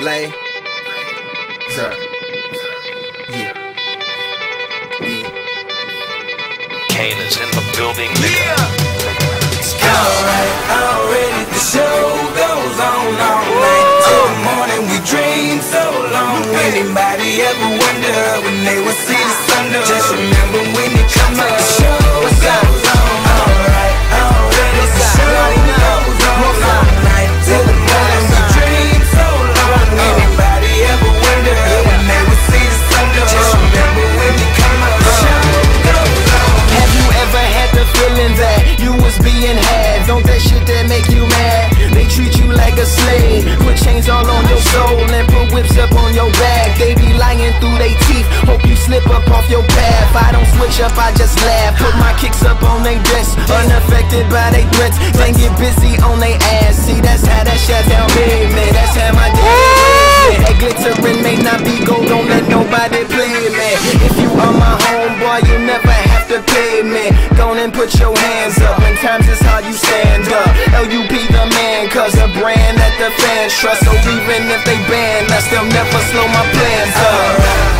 Lay. Sir. Yeah. Kane is in the building, nigga. Alright, already the show goes on all night till the morning. We dream so long. Anybody ever wonder when they will see the sun? Just remember when you come up, the show goes on. Alright, already the show goes on all night till the morning. We dream so long. Anybody ever wonder when they will see the sun? Just remember when you come up, the show goes on. Have you ever had the feeling that you was being had? Don't that shit that make you mad? They treat you like a slave, put chains all on your soul and put whips up on your back. They be lying through they teeth, hope you slip up off your path. I don't switch up, I just laugh, put my kicks up on they desk, unaffected by they threats. Then get busy on they ass. See, that's how that shut down made me. That's how my daddy raised me. That glittering may not be gold, don't let nobody play me. If you are my homeboy, you never have to pay me. Go on and put your hands up, when times is hard you stand up. LUP the man, cause a brand that the fans trust. So even if they ban us, they'll never slow my plans up.